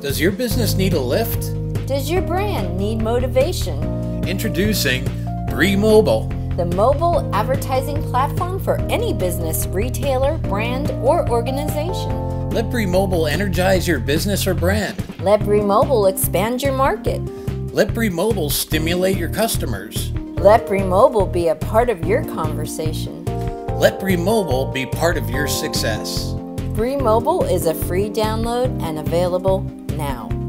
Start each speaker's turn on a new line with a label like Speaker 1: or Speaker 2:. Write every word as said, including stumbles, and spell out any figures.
Speaker 1: Does your business need a lift?
Speaker 2: Does your brand need motivation?
Speaker 1: Introducing Bremobile,
Speaker 2: the mobile advertising platform for any business, retailer, brand, or organization.
Speaker 1: Let Bremobile energize your business or brand.
Speaker 2: Let Bremobile expand your market.
Speaker 1: Let Bremobile stimulate your customers.
Speaker 2: Let Bremobile be a part of your conversation.
Speaker 1: Let Bremobile be part of your success.
Speaker 2: Bremobile is a free download and available now.